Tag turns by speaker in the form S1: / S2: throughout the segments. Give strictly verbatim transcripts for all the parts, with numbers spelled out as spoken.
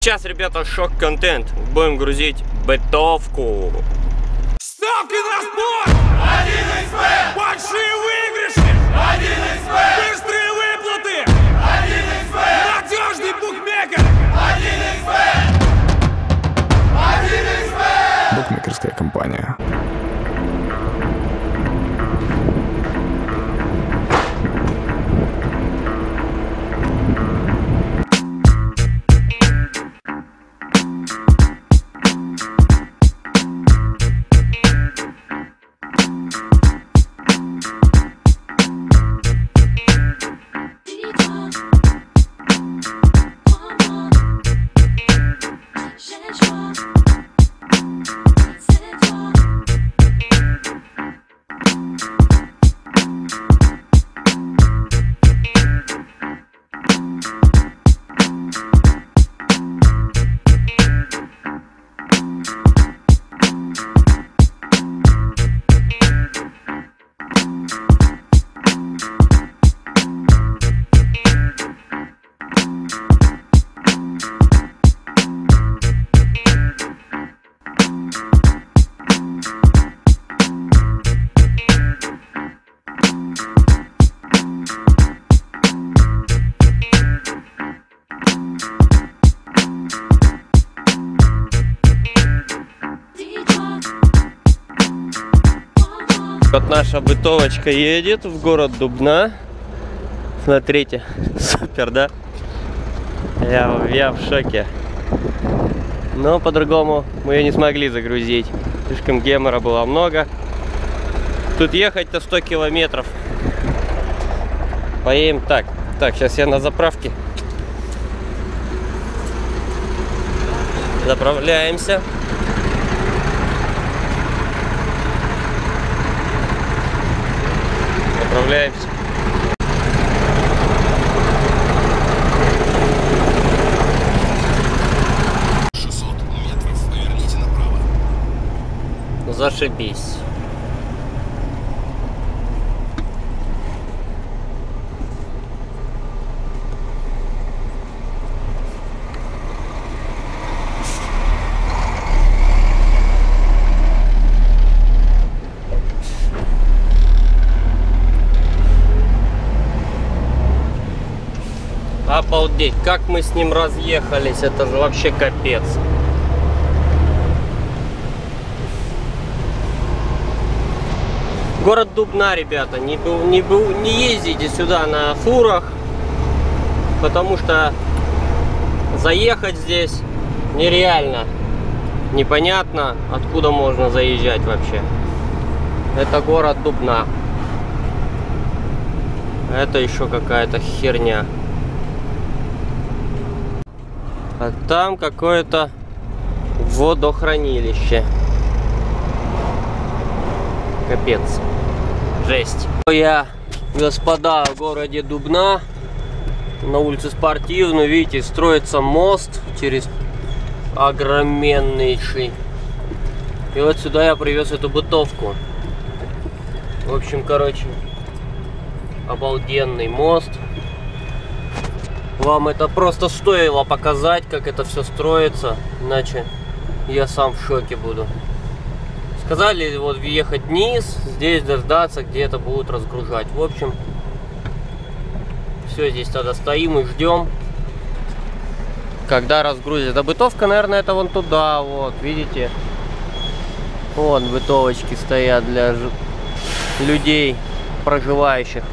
S1: Сейчас, ребята, шок-контент. Будем грузить бытовку.
S2: Ставки на спорт! один икс бет! Большие выигрыши! один икс бет! Быстрые выплаты! один икс бет! Надежный букмекер! один икс бет! один икс бет!
S3: Букмекерская компания.
S1: Вот наша бытовочка едет в город Дубна. Смотрите, супер, да? Я, я в шоке. Но по-другому мы ее не смогли загрузить. Слишком гемора было много. Тут ехать-то сто километров. Поедем так. Так, сейчас я на заправке. Заправляемся. Заправляемся.
S3: шестьсот метров. Поверните направо.
S1: Зашибись. Обалдеть, как мы с ним разъехались, это же вообще капец. Город Дубна, ребята, не, не, не ездите сюда на фурах, потому что заехать здесь нереально. Непонятно, откуда можно заезжать вообще. Это город Дубна. Это еще какая-то херня. А там какое-то водохранилище. Капец. Жесть. Я, господа, в городе Дубна. На улице Спортивной. Видите, строится мост через огроменнейший. И вот сюда я привез эту бытовку. В общем, короче, обалденный мост. Вам это просто стоило показать, как это все строится, иначе я сам в шоке буду. Сказали вот въехать вниз, здесь дождаться, где это будут разгружать. В общем, все, здесь тогда стоим и ждем, когда разгрузят. А бытовка, наверное, это вон туда, вот, видите? Вон бытовочки стоят для людей, проживающих.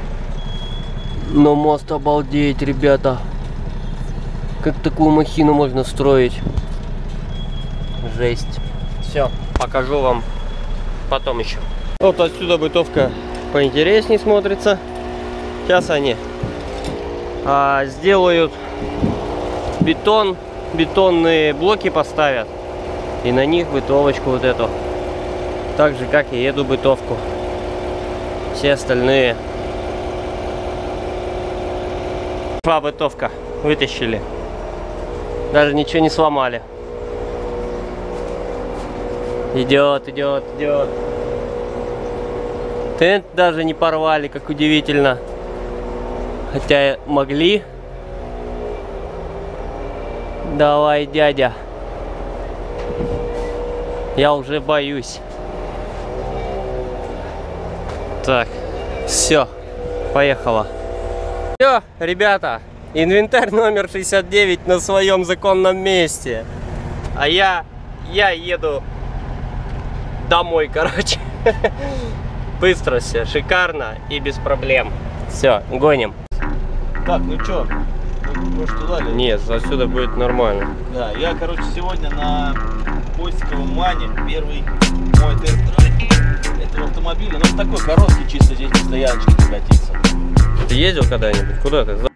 S1: Но мост обалдеть, ребята. Как такую махину можно строить? Жесть. Все, покажу вам потом еще. Вот отсюда бытовка поинтереснее смотрится. Сейчас они а, сделают бетон, бетонные блоки поставят. И на них бытовочку вот эту. Так же, как и эту бытовку. Все остальные. Шла бытовка, вытащили. Даже ничего не сломали. Идет, идет, идет. Тент даже не порвали, как удивительно. Хотя могли. Давай, дядя. Я уже боюсь. Так, все, поехала. Все, ребята, инвентарь номер шестьдесят девять на своем законном месте. А я, я еду домой, короче. Быстро все, шикарно и без проблем. Все, гоним.
S4: Так, ну чё, может туда ли?
S1: Нет, отсюда будет нормально.
S4: Да, я, короче, сегодня на Постиковом Мане первый мой тест-драйв этого автомобиля. Ну, он такой короткий, чисто здесь на стояночке прокатиться.
S1: Ты ездил когда-нибудь? Куда ты?